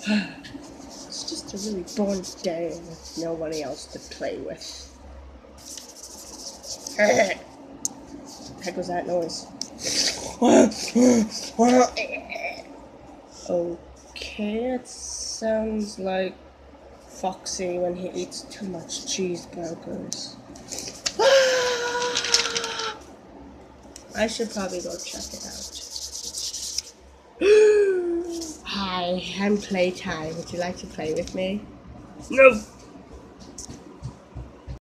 It's just a really boring day with nobody else to play with. Heck was that noise? Okay, it sounds like Foxy when he eats too much cheeseburgers. I should probably go check it out. Hi, I'm Playtime. Would you like to play with me? No!